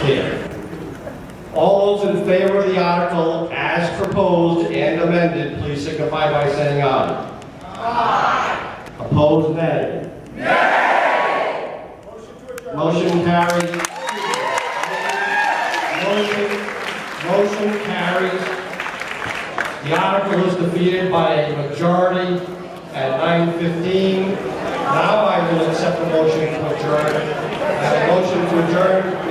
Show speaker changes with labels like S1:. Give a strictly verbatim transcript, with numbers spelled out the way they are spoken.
S1: clear. All those in favor of the article as proposed and amended, please signify by saying aye. Aye. Opposed, nay. Nay. Motion carries. Motion, motion carries. The article is defeated by a majority at nine fifteen. Now I will accept the motion to adjourn. I have a motion to adjourn.